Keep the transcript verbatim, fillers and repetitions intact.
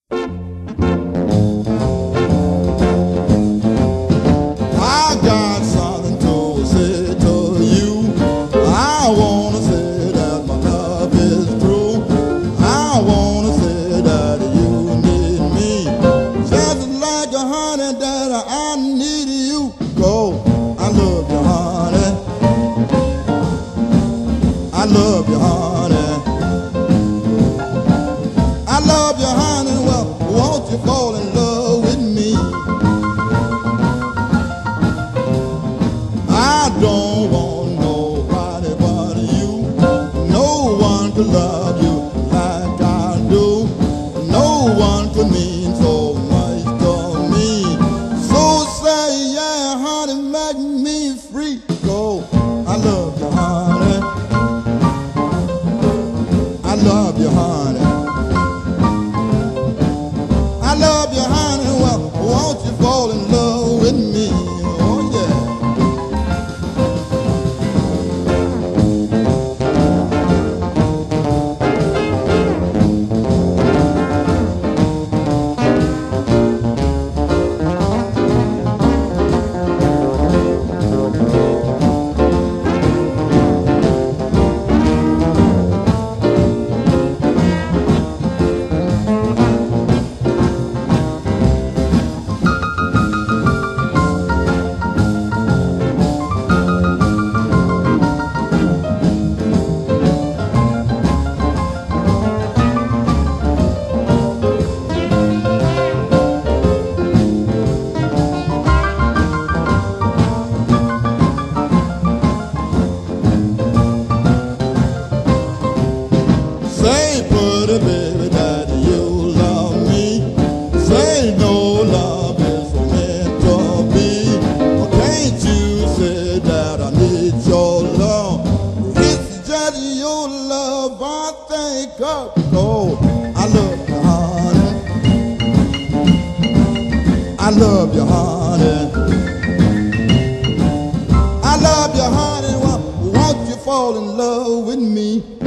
I got something to say to you. I wanna say that my love is true. I wanna say that you need me, just like a honey that I need you. Go, I love you, honey. I love you, honey. I love you, honey. Well, won't you fall in love with me? I don't want nobody but you. No one could love you like I do. No one could mean so much to me. So say, yeah, honey, make me free. Go, I love you, honey. I love you, honey. I love you, honey. Well, won't you fall in love with me? Oh, yeah. Say, pretty baby, that you love me. Say no love is meant to be. Or can't you say that I need your love? It's just your love I think of. Oh, I love you, honey. I love you, honey. I love you, honey. Well, won't you fall in love with me?